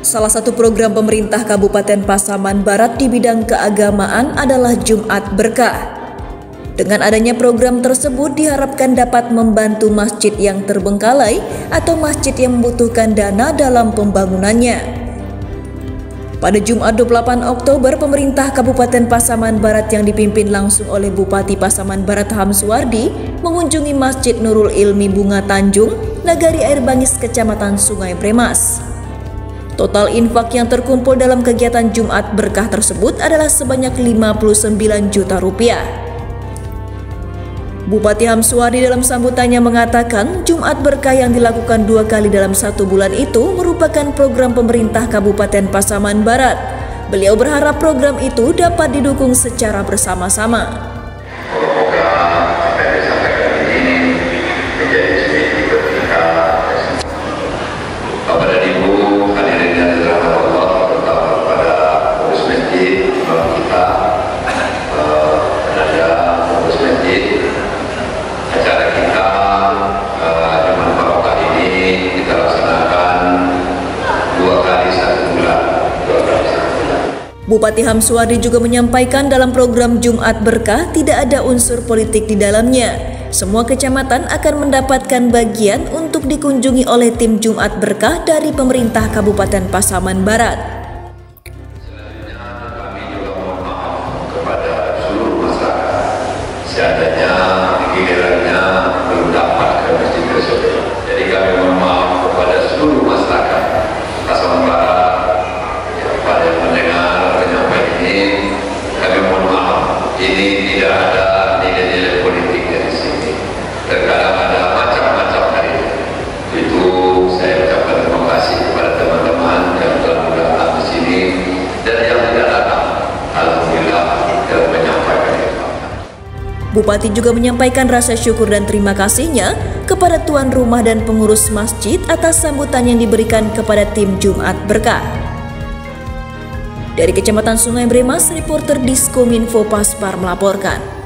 Salah satu program pemerintah Kabupaten Pasaman Barat di bidang keagamaan adalah Jumat Berkah. Dengan adanya program tersebut diharapkan dapat membantu masjid yang terbengkalai atau masjid yang membutuhkan dana dalam pembangunannya. Pada Jumat 28 Oktober, pemerintah Kabupaten Pasaman Barat yang dipimpin langsung oleh Bupati Pasaman Barat Hamsuwardi mengunjungi Masjid Nurul Ilmi Bunga Tanjung, Nagari Air Bangis, Kecamatan Sungai Bremas. Total infak yang terkumpul dalam kegiatan Jumat Berkah tersebut adalah sebanyak 59 juta rupiah. Bupati Hamsuwardi dalam sambutannya mengatakan Jumat Berkah yang dilakukan 2 kali dalam 1 bulan itu merupakan program pemerintah Kabupaten Pasaman Barat. Beliau berharap program itu dapat didukung secara bersama-sama. Bupati Hamsuwardi juga menyampaikan dalam program Jumat Berkah tidak ada unsur politik di dalamnya. Semua kecamatan akan mendapatkan bagian untuk dikunjungi oleh tim Jumat Berkah dari pemerintah Kabupaten Pasaman Barat. Selanjutnya kami juga mohon maaf kepada seluruh masyarakat. Seadanya gilirannya belum dapat ke masjid tersebut. Jadi kami mohon maaf kepada seluruh masyarakat Pasaman Barat. Kepada yang mendengar kami mohon maaf, ini tidak ada nilai-nilai politik dari sini. Terkadang ada macam-macam hari itu. Saya ucapkan terima kasih kepada teman-teman yang telah datang di sini dan yang tidak datang. Alhamdulillah telah menyampaikan itu. Bupati juga menyampaikan rasa syukur dan terima kasihnya kepada tuan rumah dan pengurus masjid atas sambutan yang diberikan kepada tim Jumat Berkah. Dari Kecamatan Sungai Bremas, reporter Diskominfo Paspar melaporkan.